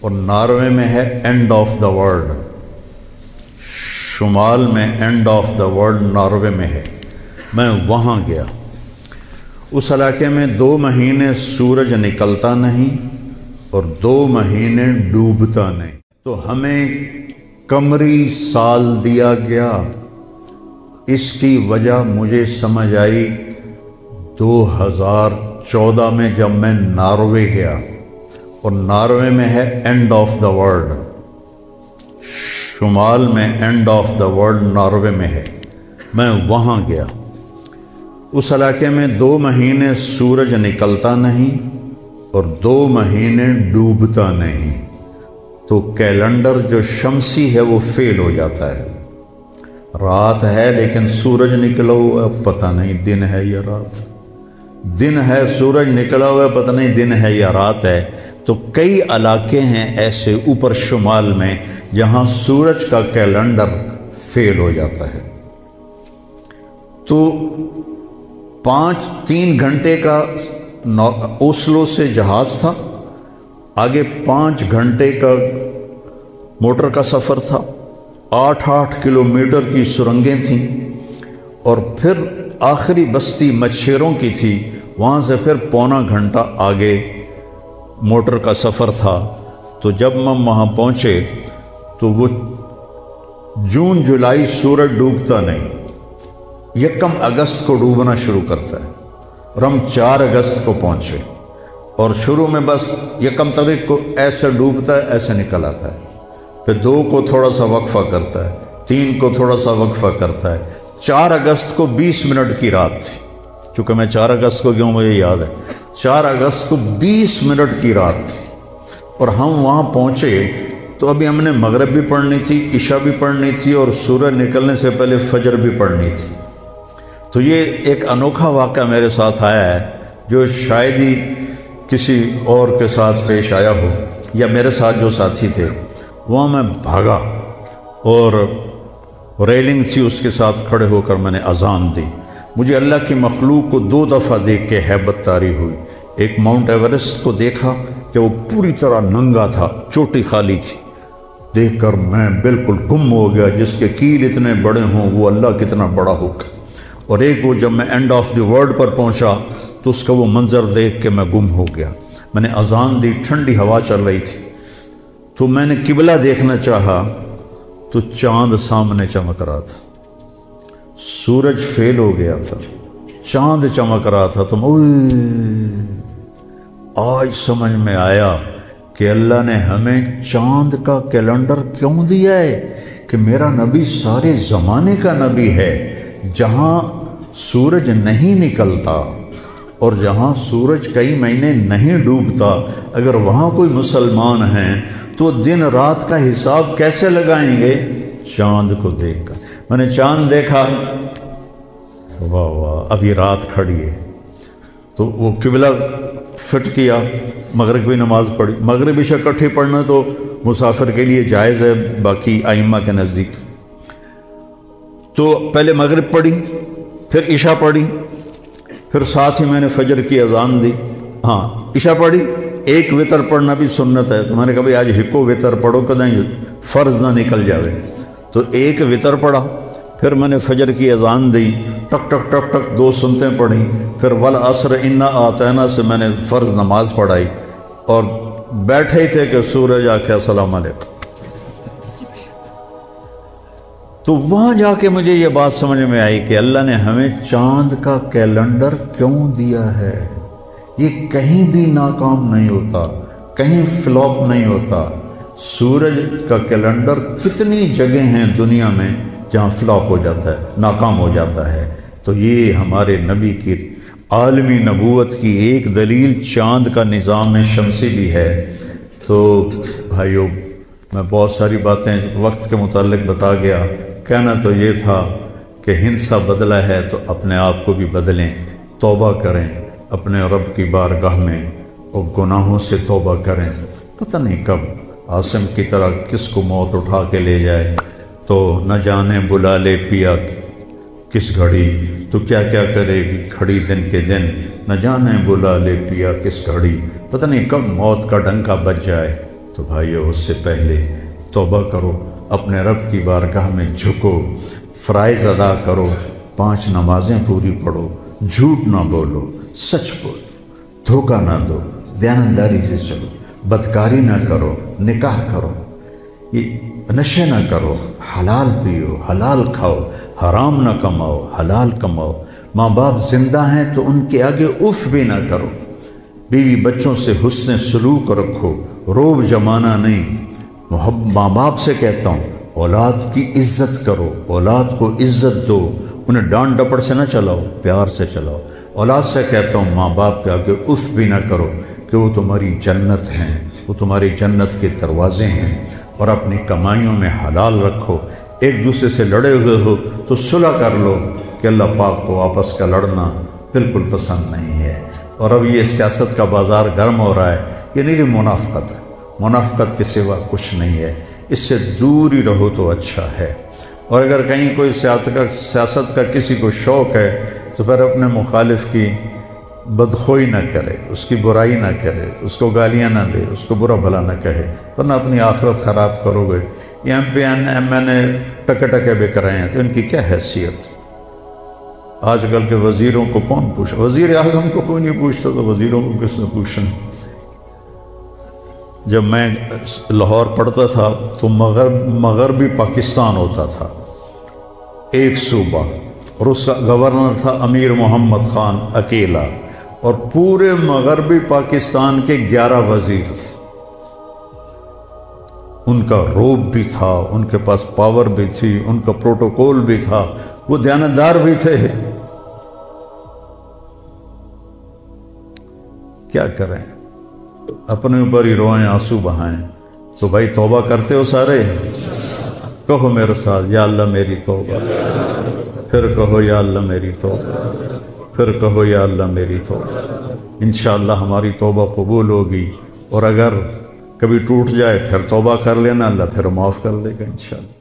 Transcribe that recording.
اور ناروے میں ہے اینڈ آف دا ورلڈ، شمال میں end of the world Norway میں ہے۔ میں وہاں گیا، اس علاقے میں 2 مہینے سورج نکلتا نہیں اور 2 مہینے ڈوبتا نہیں، تو ہمیں قمری سال دیا گیا۔ اس کی وجہ مجھے سمجھ آئی 2014 میں جب میں ناروے گیا، اور ناروے میں ہے اینڈ آف دا ورلڈ، شمال میں end of the world Norway میں ہے۔ میں وہاں گیا، اس علاقے میں 2 مہینے سورج نکلتا نہیں اور 2 مہینے ڈوبتا نہیں، تو کیلنڈر جو شمسی ہے وہ فیل ہو جاتا ہے۔ رات ہے لیکن سورج نکلا ہوا پتہ نہیں دن ہے یا رات، دن ہے سورج نکلا ہوا پتہ نہیں دن ہے یا رات ہے۔ تو کئی علاقے ہیں ایسے اوپر شمال میں جہاں سورج کا کیلنڈر فیل ہو جاتا ہے۔ تو 3 گھنٹے کا اوسلو سے جہاز تھا، آگے 5 گھنٹے کا موٹر کا سفر تھا، 8 کلومیٹر کی سرنگیں تھیں، اور پھر آخری بستی مچھیروں کی تھی، وہاں سے پھر پونا گھنٹہ آگے موٹر کا سفر تھا۔ تو جب ہم وہاں پہنچے تو وہ جون جولائی سورج ڈوبتا نہیں، 1 اگست کو ڈوبنا شروع کرتا ہے، اور ہم 4 اگست کو پہنچے، اور شروع میں بس 1 تاریخ کو ایسے ڈوبتا ہے ایسے نکل آتا ہے، پھر 2 کو تھوڑا سا وقفہ کرتا ہے، 3 کو تھوڑا سا وقفہ کرتا ہے۔ 4 اگست کو 20 منٹ کی رات تھی، چونکہ میں 4 اگست کو کیوں مجھے یاد ہے، 4 اگست کو 20 منٹ کی رات تھی، اور ہم وہاں پہنچے تو ابھی ہم نے مغرب بھی پڑھنی تھی، عشاء بھی پڑھنی تھی، اور سورج نکلنے سے پہلے فجر بھی پڑھنی تھی۔ تو یہ ایک انوکھا واقعہ میرے ساتھ آیا ہے جو شاید ہی کسی اور کے ساتھ پیش آیا ہو، یا میرے ساتھ جو ساتھی تھے وہاں میں بھاگا، اور ریلنگ تھی اس کے ساتھ کھڑے ہو کر میں نے اذان دی۔ مجھے اللہ کی مخلوق کو 2 دفعہ دیکھ کے ہیبت طاری ہوئی۔ ایک ماؤنٹ ایورسٹ کو دیکھا کہ وہ پوری طرح ننگا تھا، چوٹی خالی تھی، دیکھ کر میں بالکل گم ہو گیا، جس کے کیل اتنے بڑے ہوں وہ اللہ کتنا بڑا ہوگا۔ اور ایک وہ جب میں اینڈ آف دی ورلڈ پر پہنچا تو اس کا وہ منظر دیکھ کے میں گم ہو گیا۔ میں نے اذان دی، ٹھنڈی ہوا چل رہی تھی، تو میں نے قبلہ دیکھنا چاہا تو چاند سامنے چمک رہا تھا، سورج فیل ہو گیا تھا، چاند چمک رہا تھا۔ تو آج سمجھ میں آیا کہ اللہ نے ہمیں چاند کا کیلنڈر کیوں دیا ہے، کہ میرا نبی سارے زمانے کا نبی ہے۔ جہاں سورج نہیں نکلتا اور جہاں سورج کئی مہینے نہیں ڈوبتا، اگر وہاں کوئی مسلمان ہیں تو دن رات کا حساب کیسے لگائیں گے؟ چاند کو دیکھ کر۔ میں نے چاند دیکھا، واہ واہ اب یہ رات کھڑی ہے، تو وہ قبلہ فٹ کیا، مغرب کی نماز پڑھی۔ مغرب عشاء اکٹھی پڑھنا تو مسافر کے لیے جائز ہے باقی ائمہ کے نزدیک۔ تو پہلے مغرب پڑھی، پھر عشاء پڑھی، پھر ساتھ ہی میں نے فجر کی اذان دی۔ ہاں عشاء پڑھی، ایک وتر پڑھنا بھی سنت ہے، تو میں نے کہا بھائی آج ہکو وتر پڑھو کدیں فرض نہ نکل جاوے، تو ایک وتر پڑھا۔ پھر میں نے فجر کی اذان دی، ٹک ٹک ٹک ٹک 2 سنتیں پڑھی، پھر والعصر انا اعطینا سے میں نے فرض نماز پڑھائی، اور بیٹھے ہی تھے کہ سورج آکھے السلام علیکم۔ تو وہاں جا کے مجھے یہ بات سمجھ میں آئی کہ اللہ نے ہمیں چاند کا کیلنڈر کیوں دیا ہے۔ یہ کہیں بھی ناکام نہیں ہوتا، کہیں فلاپ نہیں ہوتا۔ سورج کا کیلنڈر کتنی جگہ ہیں دنیا میں جہاں فلاپ ہو جاتا ہے، ناکام ہو جاتا ہے۔ تو یہ ہمارے نبی کی عالمی نبوت کی ایک دلیل چاند کا نظام شمسی بھی ہے۔ تو بھائیو میں بہت ساری باتیں وقت کے متعلق بتا گیا، کہنا تو یہ تھا کہ ہندسہ بدلا ہے تو اپنے آپ کو بھی بدلیں، توبہ کریں اپنے رب کی بارگاہ میں، اور گناہوں سے توبہ کریں۔ پتہ نہیں کب عاصم کی طرح کس کو موت اٹھا کے لے جائے، تو نہ جانے بلا لے پیا کس گھڑی، تو کیا کیا کرے گی کھڑی دن کے دن، نہ جانے بلا لے پیا کس گھڑی، پتہ نہیں کب موت کا ڈنکا بج جائے۔ تو بھائیو اس سے پہلے توبہ کرو، اپنے رب کی بارگاہ میں جھکو، فرائض ادا کرو، 5 نمازیں پوری پڑھو، جھوٹ نہ بولو، سچ بولو، دھوکہ نہ دو، دیانتداری سے چلو، بدکاری نہ کرو، نکاح کرو، یہ نشے نہ کرو، حلال پیو، حلال کھاؤ، حرام نہ کماؤ، حلال کماؤ، ماں باپ زندہ ہیں تو ان کے آگے اف بھی نہ کرو، بیوی بچوں سے حسن سلوک رکھو، روب جمانا نہیں، ماں باپ سے کہتا ہوں اولاد کی عزت کرو، اولاد کو عزت دو، انہیں ڈانٹ ڈپٹ سے نہ چلاؤ، پیار سے چلاؤ۔ اولاد سے کہتا ہوں ماں باپ کے آگے اف بھی نہ کرو کہ وہ تمہاری جنت ہیں، وہ تمہاری جنت کے دروازے ہیں، اور اپنی کمائیوں میں حلال رکھو۔ ایک دوسرے سے لڑے ہوئے ہو تو صلح کر لو، کہ اللہ پاک کو آپس کا لڑنا بالکل پسند نہیں ہے۔ اور اب یہ سیاست کا بازار گرم ہو رہا ہے، یہ نہیں منافقت ہے، منافقت کے سوا کچھ نہیں ہے، اس سے دور ہی رہو تو اچھا ہے۔ اور اگر کہیں کوئی سیاست کا کسی کو شوق ہے تو پھر اپنے مخالف کی بدخوئی نہ کرے، اس کی برائی نہ کرے، اس کو گالیاں نہ دے، اس کو برا بھلا نہ کہے، ورنہ اپنی آخرت خراب کرو گے۔ یہ ایم نے ٹکے بک رہے ہیں تو ان کی کیا حیثیت؟ آج کل کے وزیروں کو کون پوچھا؟ وزیر اعظم کو کوئی نہیں پوچھتا تو وزیروں کو کس نے پوچھنا؟ جب میں لاہور پڑھتا تھا تو مغربی پاکستان ہوتا تھا، ایک صوبہ، اور اس کا گورنر تھا امیر محمد خان اکیلا، اور پورے مغربی پاکستان کے 11 وزیر تھے۔ ان کا روب بھی تھا، ان کے پاس پاور بھی تھی، ان کا پروٹوکول بھی تھا، وہ دیانتدار بھی تھے۔ کیا کریں، اپنے اوپر ہی روئیں، آنسو بہائیں۔ تو بھائی توبہ کرتے ہو سارے؟ کہو میرے ساتھ، یا اللہ میری توبہ، پھر کہو یا اللہ میری توبہ، پھر کہو یا اللہ میری توبہ۔ انشاءاللہ ہماری توبہ قبول ہوگی، اور اگر کبھی ٹوٹ جائے پھر توبہ کر لینا، اللہ پھر معاف کر دے گا انشاءاللہ۔